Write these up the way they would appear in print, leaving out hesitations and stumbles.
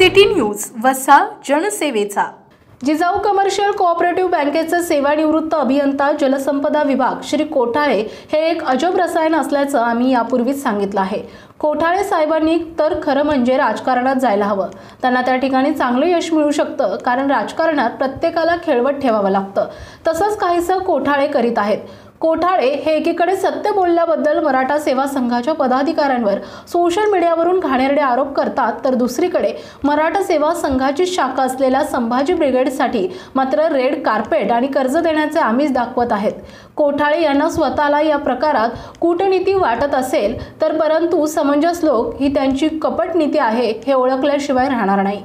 City news वसा जनसेवेचा। Jijau commercial cooperative बँकेचे सेवानिवृत्त अभियंता जलसंपदा विभाग श्री कोठाळे हे एक अजब रसायन असल्याचं आम्ही यापूर्वीच सांगितलं आहे। कोठाळे साहेबांनी तर खरं म्हणजे राजकारणात जायला हवं। त्यांना त्या ठिकाणी चांगलं यश मिळू शकतं, कारण राजकारणात प्रत्येकाला खेळवत ठेवावं लागतं। तसंच काहीसं कोठाळे करीत आहेत। कोठाळे हे एकीकडे सत्य बोलल्याबद्दल मराठा सेवा संघाच्या पदाधिकाऱ्यांवर सोशल मीडियावरून घाणेरडे आरोप करतात, तर दुसरीकडे मराठा सेवा संघाची शाखा असलेल्या संभाजी ब्रिगेडसाठी मात्र रेड कार्पेट आणि कर्ज देण्याचे आमिष दाखवत आहेत। कोठाळे यांना स्वतःला या प्रकारात कूटनीती वाटत असेल तर, परंतु समंजस लोक ही त्यांची कपट नीती आहे हे ओळखल्याशिवाय राहणार नाही।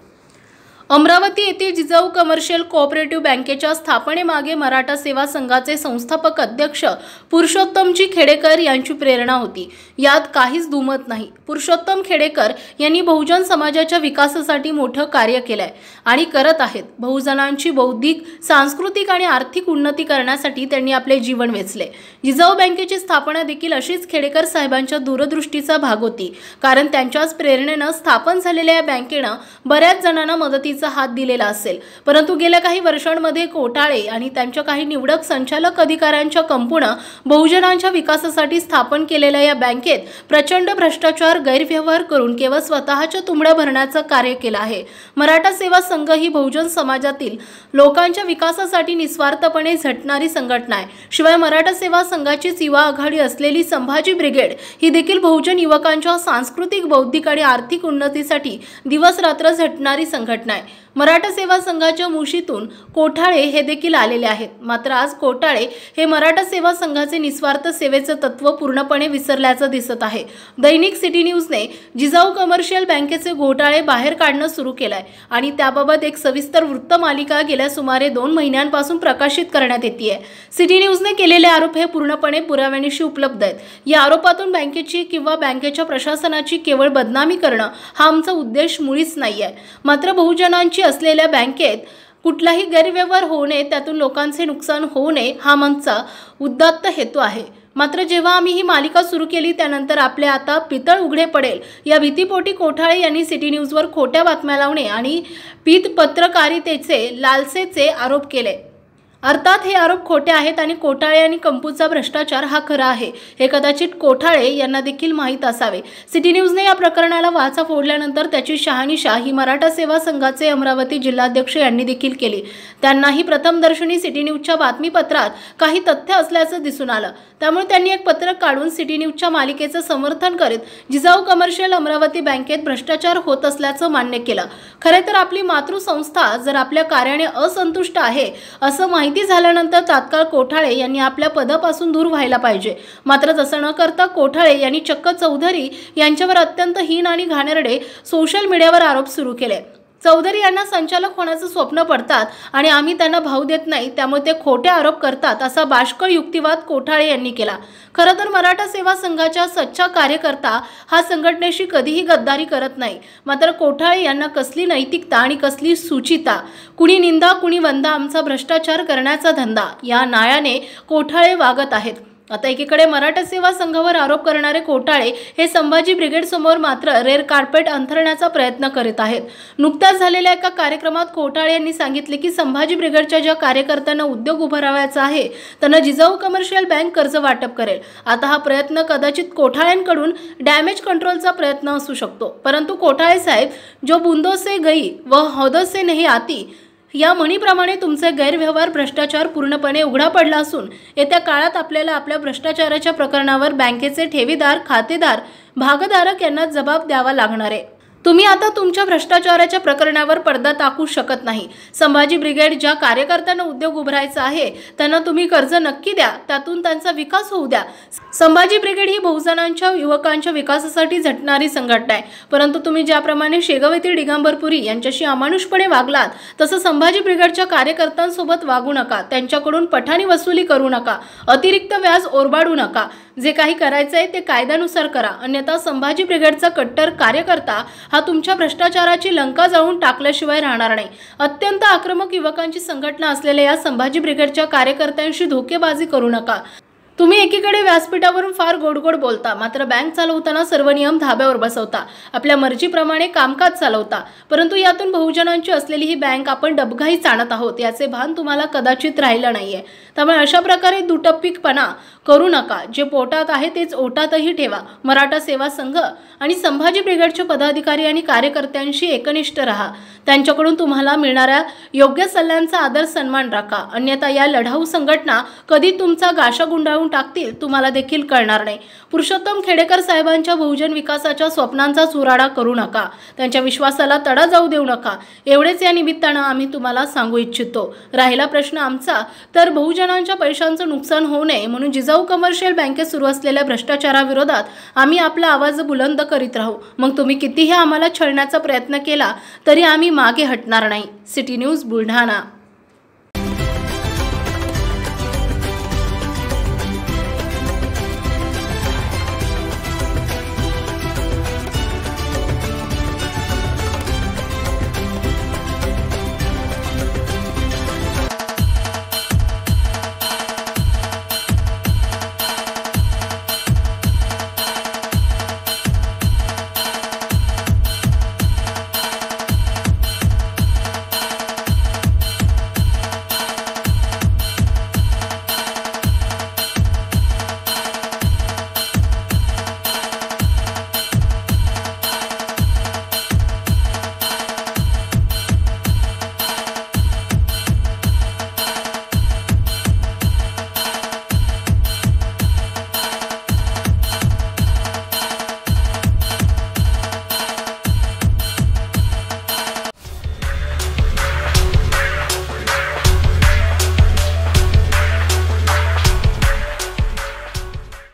अमरावती येथील जिजाऊ कमर्शियल कोऑपरेटिव्ह बँकेच्या स्थापनेमागे मराठा सेवा संघाचे संस्थापक अध्यक्ष पुरुषोत्तमजी खेडेकर यांची प्रेरणा होती, यात काहीच दुमत नाही। पुरुषोत्तम खेडेकर यांनी बहुजन समाजाच्या विकासासाठी मोठं कार्य केलंय आणि करत आहेत। बहुजनांची बौद्धिक, सांस्कृतिक आणि आर्थिक उन्नती करण्यासाठी त्यांनी आपले जीवन वेचले। जिजाऊ बँकेची स्थापना देखील अशीच खेडेकर साहेबांच्या दूरदृष्टीचा भाग होती, कारण त्यांच्याच प्रेरणेने स्थापन झालेल्या या बँकेने बऱ्याच जणांना मदती हात दिलेला असेल। परंतु गेल्या काही वर्षांमध्ये कोठाळे आणि त्यांच्या काही निवडक संचालक अधिकाऱ्यांच्या कंपन्या बहुजनांच्या विकासासाठी स्थापन केलेल्या या बँकेत प्रचंड भ्रष्टाचार, गैरव्यवहार करून केवळ स्वतःच्या तुंबड्या भरण्याचं कार्य केलं आहे। मराठा सेवा संघ ही बहुजन समाजातील लोकांच्या विकासासाठी निस्वार्थपणे झटणारी संघटना आहे। शिवाय मराठा सेवा संघाची युवा आघाडी असलेली संभाजी ब्रिगेड ही देखील बहुजन युवकांच्या सांस्कृतिक, बौद्धिक आणि आर्थिक उन्नतीसाठी दिवस रात्र झटणारी संघटना आहे। मराठा सेवा संघाच्या मुशीतून कोठाळे हे देखील आलेले आहेत। मात्र आज कोठाळे हे मराठा सेवा संघाचे निस्वार्थ सेवेचे तत्व पूर्णपणे विसरल्याचं दिसत आहे। दैनिक सिटी न्यूजने जिजाऊ कमर्शियल बँकेचे घोटाळे बाहेर काढणं सुरू केलंय आणि त्याबाबत एक सविस्तर वृत्तमालिका गेल्या सुमारे 2 महिन्यांपासून प्रकाशित करण्यात येते। सिटी न्यूजने केलेले आरोप हे पूर्णपणे पुराव्यानिशी उपलब्ध आहेत। या आरोपातून बँकेची किंवा बँकेच्या प्रशासनाची केवळ बदनामी करणं हा आमचा उद्देश मुळीच नाहीये। मात्र बहुजनांची असलेल्या बँकेत कुठलाही गैरव्यवहार होऊ नये, त्यातून लोकांचे नुकसान होऊ नये हा आमचा उदात्त हेतू आहे। मात्र जेव्हा आम्ही ही मालिका सुरू केली त्यानंतर आपले आता पितळ उघडे पडेल या भीतीपोटी कोठाळे यांनी सिटी न्यूजवर खोट्या बातम्या लावणे आणि पीत पत्रकारितेचे लालसेचे आरोप केले। अर्थात हे आरोप खोटे आहेत आणि कोठाळे आणि कंपूचा भ्रष्टाचार हा खरा आहे हे कदाचित कोठाळे यांना देखील माहीत असावे। सिटी न्यूजने या प्रकरणाला वाचा फोडल्यानंतर त्याची शहानिशा ही मराठा सेवा संघाचे अमरावती जिल्हाध्यक्ष यांनी देखील केली। त्यांनाही प्रथमदर्शनी सिटी न्यूजच्या बातमीपत्रात काही तथ्य असल्याचं दिसून आलं, त्यामुळे त्यांनी एक पत्रक काढून सिटी न्यूजच्या मालिकेचं समर्थन करीत जिजाऊ कमर्शियल अमरावती बँकेत भ्रष्टाचार होत असल्याचं मान्य केलं। खरे तर आपली मातृसंस्था जर आपल्या कार्याने असंतुष्ट आहे असं माहिती झाल्यानंतर तात्काळ कोठाळे यांनी आपल्या पदापासून दूर व्हायला पाहिजे। मात्र तसं न करता कोठाळे यांनी चक्क चौधरी यांच्यावर अत्यंत हीन आणि घाणेरडे सोशल मीडियावर आरोप सुरू केले। चौधरी यांना संचालक होण्याचं स्वप्न पडतात आणि आम्ही त्यांना भाव देत नाही, त्यामुळे ते खोटे आरोप करतात असा बाष्कळ युक्तिवाद कोठाळे यांनी केला। खरं तर मराठा सेवा संघाचा सच्चा कार्यकर्ता हा संघटनेशी कधीही गद्दारी करत नाही। मात्र कोठाळे यांना कसली नैतिकता आणि कसली सुचिता, कुणी निंदा कुणी वंदा, आमचा भ्रष्टाचार करण्याचा धंदा या नायाने कोठाळे वागत आहेत। आता एकीकडे मराठा सेवा संघावर आरोप करणारे कोठाळे हे संभाजी ब्रिगेड समोर मात्र रेड कार्पेट अंथरण्याचा प्रयत्न करीत आहेत। नुकत्याच झालेल्या एका कार्यक्रमात कोठाळे यांनी सांगितले की संभाजी ब्रिगेडच्या ज्या कार्यकर्त्यांना उद्योग उभारावायचा आहे त्यांना जिजाऊ कमर्शियल बँक कर्ज वाटप करेल। आता हा प्रयत्न कदाचित कोठाळ्यांकडून डॅमेज कंट्रोलचा प्रयत्न असू शकतो, परंतु कोठाळे साहेब, जो बूंदों से गई व हौदों से नहीं आती या म्हणीप्रमाणे तुमचे गैरव्यवहार, भ्रष्टाचार पूर्णपणे उघडा पडला असून येत्या काळात आपल्याला आपल्या भ्रष्टाचाराच्या प्रकरणावर बँकेचे ठेवीदार, खातेदार, भागधारक यांना जबाब द्यावा लागणार आहे। तुम्ही आता तुमच्या भ्रष्टाचाराच्या प्रकरणावर पडदा टाकू शकत नाही। संभाजी ब्रिगेड ज्या कार्यकर्त्यांना उद्योग उभारायचा आहे त्यांना तुम्ही कर्ज नक्की द्या, त्यातून त्यांचा विकास होऊ द्या। संभाजी ब्रिगेड ही बहुजनांच्या, युवकांच्या विकासासाठी झटणारी संघटना आहे, परंतु तुम्ही ज्याप्रमाणे शेगाव येथील दिगंबरपुरी यांच्याशी अमानुषपणे वागलात तसं संभाजी ब्रिगेडच्या कार्यकर्त्यांसोबत वागू नका। त्यांच्याकडून पठाणी वसुली करू नका, अतिरिक्त व्याज ओरबाडू नका। जे काही करायचंय ते कायद्यानुसार करा, अन्यथा संभाजी ब्रिगेडचा कट्टर कार्यकर्ता हा तुमच्या भ्रष्टाचाराची लंका जाळून टाकल्याशिवाय राहणार नाही। अत्यंत आक्रमक युवकांची संघटना असलेल्या या संभाजी ब्रिगेडच्या कार्यकर्त्यांशी धोकेबाजी करू नका। तुम्ही एकीकडे व्यासपीठावरून फार गोड बोलता, मात्र बँक चालवताना सर्व नियम धाब्यावर बसवता, आपल्या मर्जीप्रमाणे कामकाज चालवता, परंतु यातून बहुजनांची असलेली ही बँक आपण डबघाईच आणत आहोत याचे भान तुम्हाला कदाचित राहिलं नाहीये। त्यामुळे अशा प्रकारे दुटप्पीपणा करू नका। जे पोटात आहे तेच ओटातही ठेवा। मराठा सेवा संघ आणि संभाजी ब्रिगेडचे पदाधिकारी आणि कार्यकर्त्यांशी एकनिष्ठ राहा। त्यांच्याकडून तुम्हाला मिळणाऱ्या योग्य सल्ल्यांचा आदर सन्मान राखा, अन्यथा या लढाऊ संघटना कधी तुमचा गाशा गुंडाळून टाकतील तुम्हाला देखील कळणार नाही। पुरुषोत्तम खेडेकर साहेबांच्या बहुजन विकासाच्या स्वप्नांचा चुराडा करू नका, त्यांच्या विश्वासाला तडा जाऊ देऊ नका, एवढेच या निमित्तानं आम्ही तुम्हाला सांगू इच्छितो। राहिला प्रश्न आमचा तर बहुजनांच्या पैशांचं नुकसान होऊ नये म्हणून जिजाऊ कमर्शियल बँकेत सुरू असलेल्या भ्रष्टाचाराविरोधात आम्ही आपला आवाज बुलंद करीत राहू। मग तुम्ही कितीही आम्हाला छळण्याचा प्रयत्न केला तरी आम्ही मागे हटणार नाही। City news Buldhana.